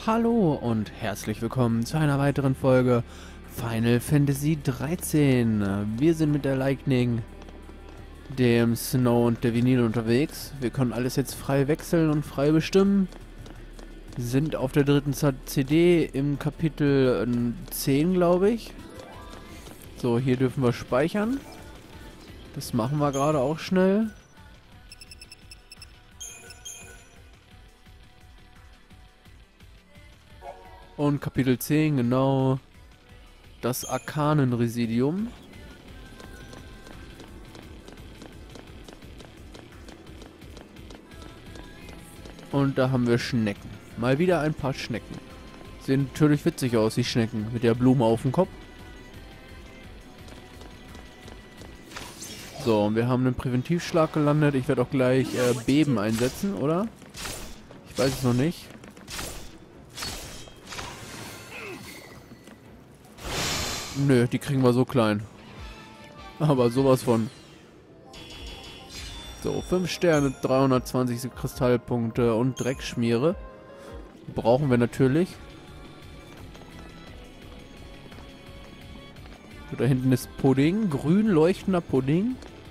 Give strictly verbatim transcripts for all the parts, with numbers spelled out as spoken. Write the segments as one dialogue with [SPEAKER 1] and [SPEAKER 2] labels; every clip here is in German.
[SPEAKER 1] Hallo und herzlich willkommen zu einer weiteren Folge Final Fantasy dreizehn. Wir sind mit der Lightning, dem Snow und der Vinyl unterwegs. Wir können alles jetzt frei wechseln und frei bestimmen. Sind auf der dritten C D im Kapitel zehn, glaube ich. So, hier dürfen wir speichern. Das machen wir gerade auch schnell. Und Kapitel zehn, genau. Das Arkanenresidium. Und da haben wir Schnecken. Mal wieder ein paar Schnecken. Sehen natürlich witzig aus, die Schnecken. Mit der Blume auf dem Kopf. So, und wir haben einen Präventivschlag gelandet. Ich werde auch gleich äh, Beben einsetzen, oder? Ich weiß es noch nicht. Nö, die kriegen wir so klein. Aber sowas von. So, fünf Sterne, dreihundertzwanzig Kristallpunkte und Dreckschmiere. Brauchen wir natürlich. So, da hinten ist Pudding. Grün leuchtender Pudding.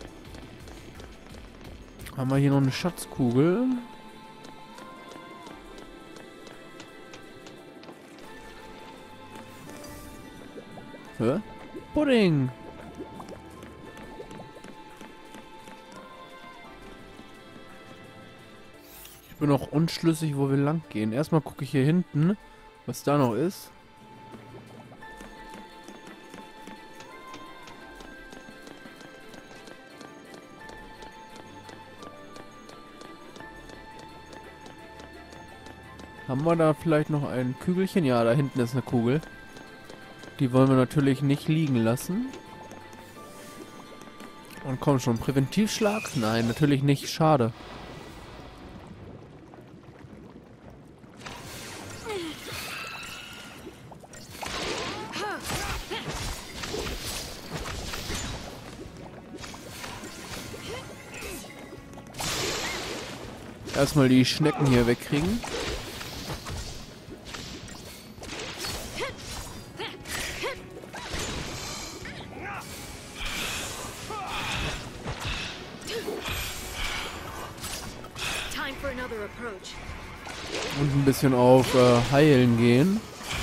[SPEAKER 1] Haben wir hier noch eine Schatzkugel. Hä? Pudding! Ich bin noch unschlüssig, wo wir lang gehen. Erstmal gucke ich hier hinten, was da noch ist. Haben wir da vielleicht noch ein Kügelchen? Ja, da hinten ist eine Kugel. Die wollen wir natürlich nicht liegen lassen. Und komm schon, Präventivschlag? Nein, natürlich nicht. Schade. Erstmal die Schnecken hier wegkriegen. Und ein bisschen auf äh, Heilen gehen.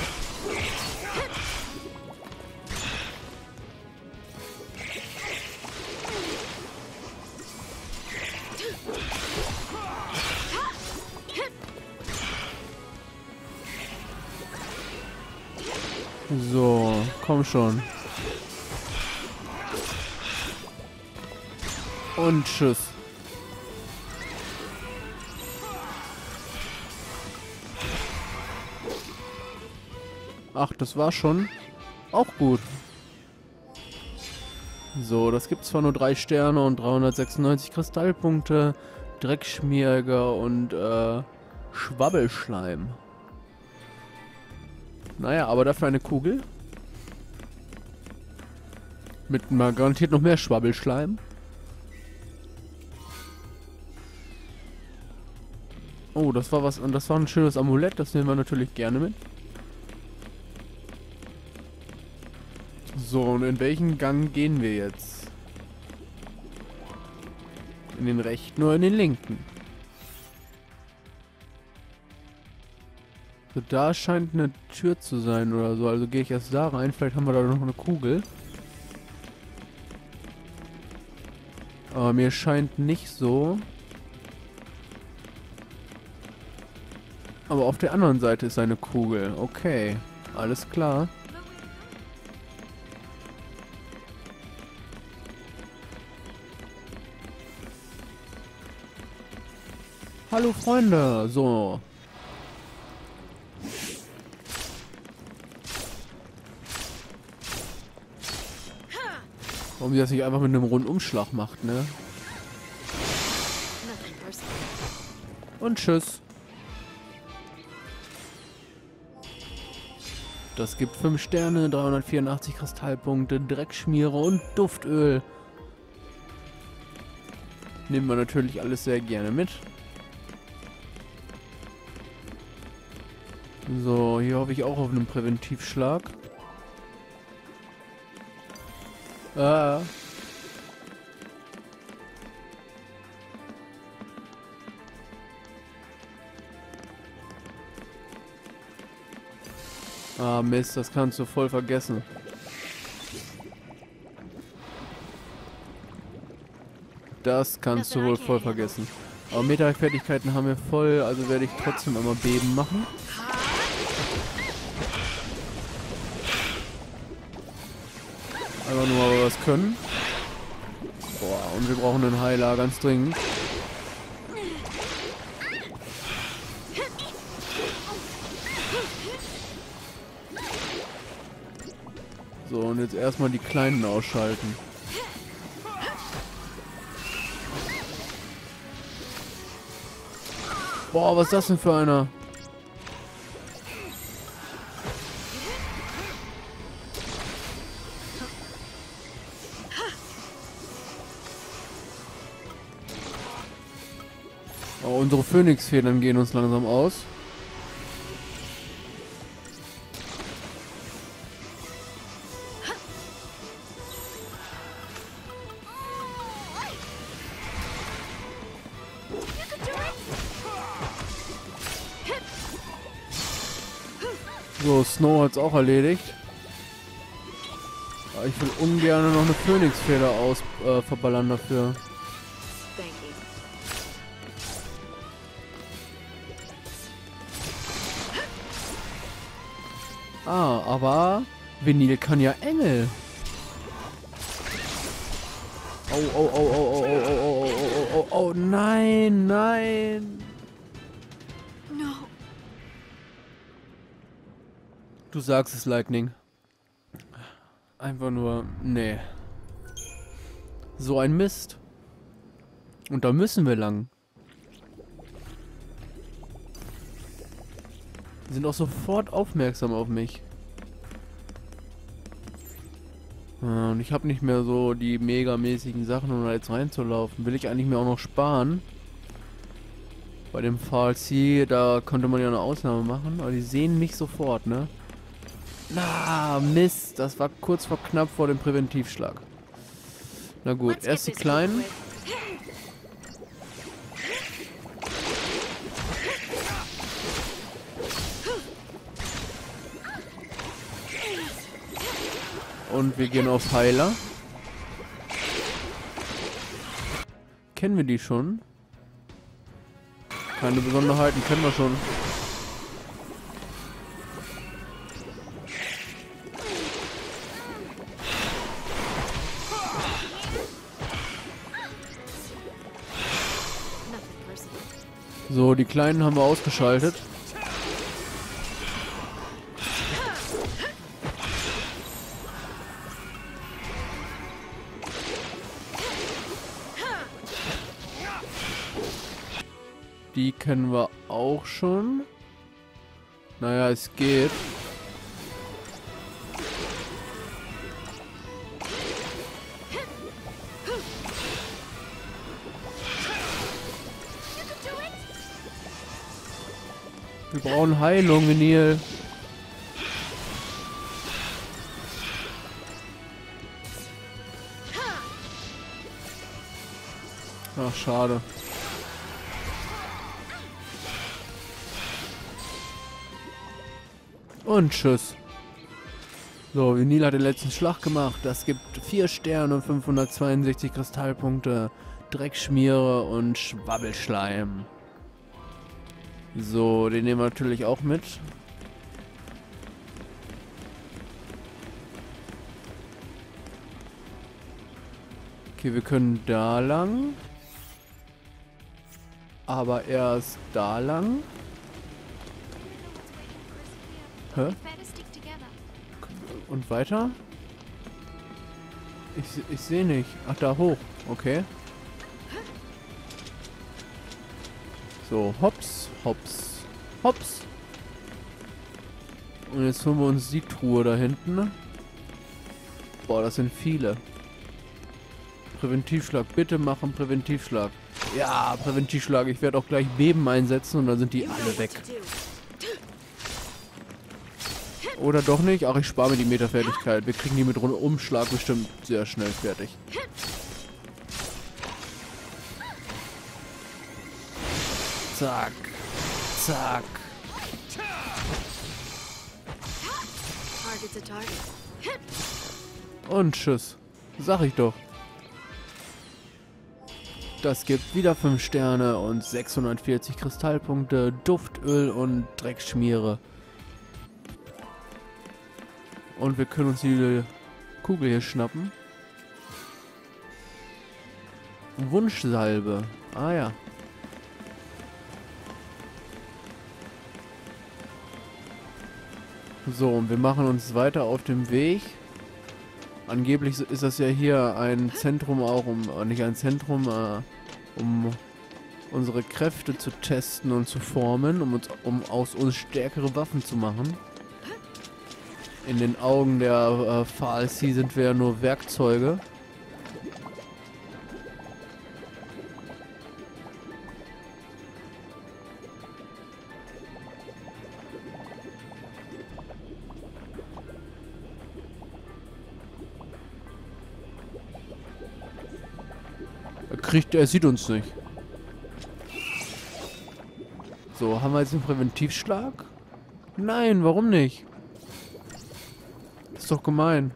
[SPEAKER 1] So, komm schon. Und tschüss. Ach, das war schon. Auch gut. So, das gibt zwar nur drei Sterne und dreihundertsechsundneunzig Kristallpunkte, Dreckschmierger und äh, Schwabbelschleim. Naja, aber dafür eine Kugel. Mit mal garantiert noch mehr Schwabbelschleim. Oh, das war was, das war ein schönes Amulett, das nehmen wir natürlich gerne mit. So, und in welchen Gang gehen wir jetzt? In den rechten oder in den linken? So, da scheint eine Tür zu sein oder so. Also gehe ich erst da rein. Vielleicht haben wir da noch eine Kugel. Aber mir scheint nicht so. Aber auf der anderen Seite ist eine Kugel. Okay, alles klar. Hallo Freunde, so. Warum sie das nicht einfach mit einem Rundumschlag macht, ne? Und tschüss. Das gibt fünf Sterne, dreihundertvierundachtzig Kristallpunkte, Dreckschmiere und Duftöl. Nehmen wir natürlich alles sehr gerne mit. So, hier hoffe ich auch auf einen Präventivschlag. Ah. Ah, Mist, das kannst du voll vergessen. Das kannst du wohl voll vergessen. Aber Meta-Fertigkeiten haben wir voll, also werde ich trotzdem einmal Beben machen. Einfach nur mal was können. Boah, und wir brauchen einen Heiler, ganz dringend. So, und jetzt erstmal die Kleinen ausschalten. Boah, was ist das denn für einer? Oh, unsere Phönixfedern gehen uns langsam aus. So, Snow hat es auch erledigt. Aber ich will ungern noch eine Phönixfeder aus äh, verballern dafür. Ah, aber Vanille kann ja Engel. Oh, oh, oh, oh, oh, oh, oh, oh, oh, oh, oh, oh, nein, nein.
[SPEAKER 2] No.
[SPEAKER 1] Du sagst es, Lightning. Einfach nur, nee. So ein Mist. Und da müssen wir lang. Die sind auch sofort aufmerksam auf mich. Ja, und ich habe nicht mehr so die megamäßigen Sachen, um da jetzt reinzulaufen. Will ich eigentlich mir auch noch sparen. Bei dem V L C, da konnte man ja eine Ausnahme machen, aber die sehen mich sofort, ne? Na, Mist, das war kurz vor knapp vor dem Präventivschlag. Na gut, erst die Kleinen. Und wir gehen auf Heiler. Kennen wir die schon? Keine Besonderheiten, kennen wir schon. So, die Kleinen haben wir ausgeschaltet. Die kennen wir auch schon. Naja, es geht. Wir brauchen Heilung, Neil. Ach, schade. Und tschüss. So, Vanille hat den letzten Schlag gemacht. Das gibt vier Sterne und fünfhundertzweiundsechzig Kristallpunkte, Dreckschmiere und Schwabbelschleim. So, den nehmen wir natürlich auch mit. Okay, wir können da lang. Aber erst da lang. Hä? Und weiter? Ich, ich sehe nicht. Ach, da hoch. Okay. So, hops, hops, hops. Und jetzt holen wir uns die Truhe da hinten. Boah, das sind viele. Präventivschlag. Bitte machen Präventivschlag. Ja, Präventivschlag. Ich werde auch gleich Beben einsetzen und dann sind die alle weg. Oder doch nicht? Ach, ich spare mir die Meterfertigkeit. Wir kriegen die mit Umschlag bestimmt sehr schnell fertig. Zack. Zack.
[SPEAKER 2] Target's a target.
[SPEAKER 1] Und tschüss. Sag ich doch. Das gibt wieder fünf Sterne und sechshundertvierzig Kristallpunkte, Duftöl und Dreckschmiere. Und wir können uns die Kugel hier schnappen. Wunschsalbe. Ah ja. So, und wir machen uns weiter auf dem Weg. Angeblich ist das ja hier ein Zentrum auch, um, äh, nicht ein Zentrum, äh, um unsere Kräfte zu testen und zu formen, um, uns, um aus uns stärkere Waffen zu machen. In den Augen der äh, Falsi sind wir ja nur Werkzeuge. Er kriegt, er sieht uns nicht. So, haben wir jetzt einen Präventivschlag? Nein, warum nicht? Das ist doch gemein.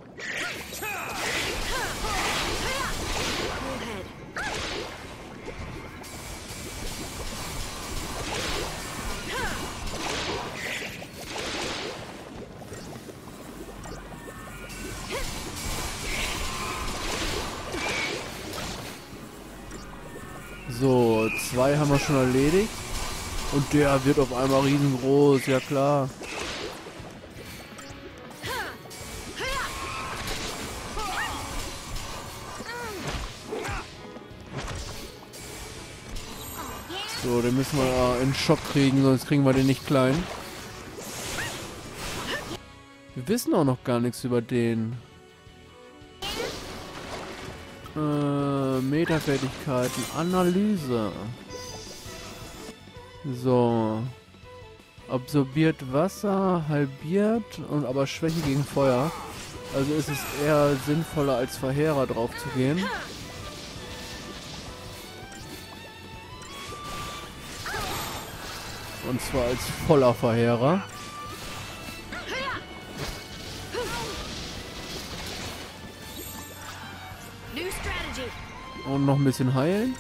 [SPEAKER 1] So, zwei haben wir schon erledigt. Und der wird auf einmal riesengroß, ja klar. So, den müssen wir in Schock kriegen, sonst kriegen wir den nicht klein. Wir wissen auch noch gar nichts über den. Äh, Metafertigkeiten, Analyse. So. Absorbiert Wasser, halbiert und aber Schwäche gegen Feuer. Also ist es eher sinnvoller als Verheerer drauf zu gehen. Und zwar als voller Verheerer. Und noch ein bisschen heilen.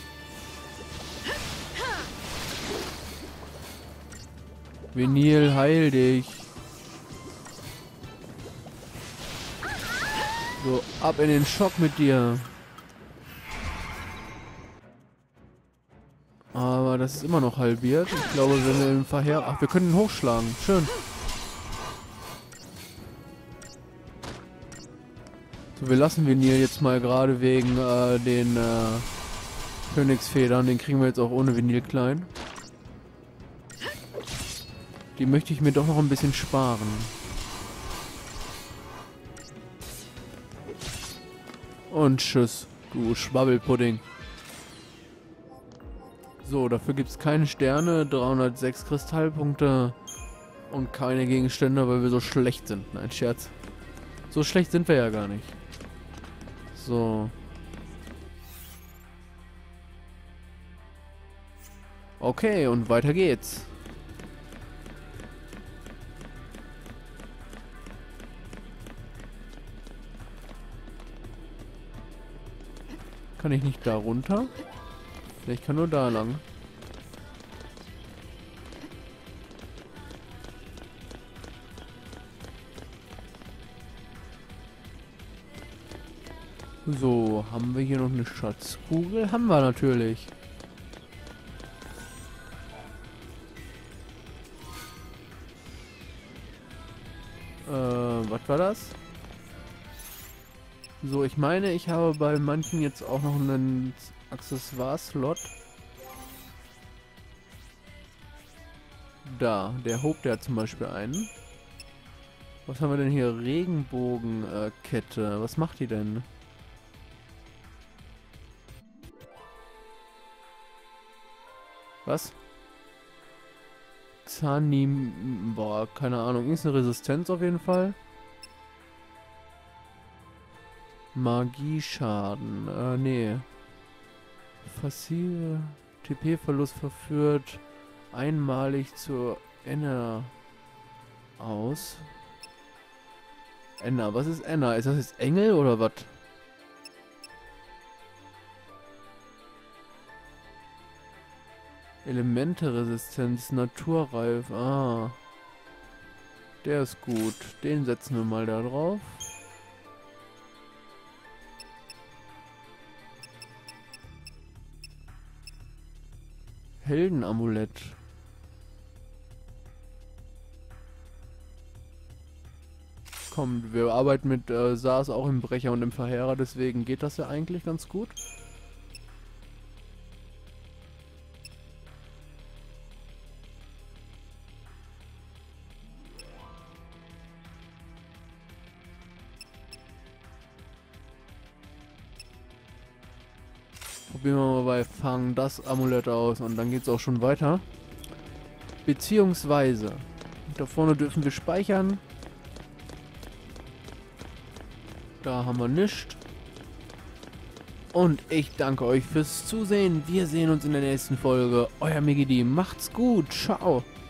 [SPEAKER 1] Vinyl, heil dich. So, ab in den Schock mit dir. Aber das ist immer noch halbiert. Ich glaube, wenn wir den Verheer... Ach, wir können ihn hochschlagen. Schön. So, wir lassen Vinyl jetzt mal gerade wegen äh, den äh, Königsfedern. Den kriegen wir jetzt auch ohne Vinyl klein. Die möchte ich mir doch noch ein bisschen sparen. Und tschüss, du Schwabbelpudding. So, dafür gibt es keine Sterne, dreihundertsechs Kristallpunkte und keine Gegenstände, weil wir so schlecht sind. Nein, Scherz. So schlecht sind wir ja gar nicht. So. Okay, und weiter geht's. Kann ich nicht da runter? Ich kann nur da lang. So, haben wir hier noch eine Schatzkugel? Haben wir natürlich. Äh, was war das? So, ich meine, ich habe bei manchen jetzt auch noch einen Accessoire-Slot. Da, der hob der zum Beispiel einen. Was haben wir denn hier? Regenbogenkette. Äh, Was macht die denn? Was? Zanim... Boah, keine Ahnung. Ist eine Resistenz auf jeden Fall. Magieschaden. Äh, nee. Fossil. T P-Verlust verführt einmalig zur Enna aus. Enna, was ist Enna? Ist das jetzt Engel oder was? Elemente-Resistenz, Naturreif. Ah. Der ist gut. Den setzen wir mal da drauf. Heldenamulett. Komm, wir arbeiten mit äh, Saas auch im Brecher und im Verheerer, deswegen geht das ja eigentlich ganz gut. Probieren wir mal bei Fang das Amulett aus und dann geht es auch schon weiter. Beziehungsweise, da vorne dürfen wir speichern. Da haben wir nichts. Und ich danke euch fürs Zusehen. Wir sehen uns in der nächsten Folge. Euer Migidi. Macht's gut. Ciao.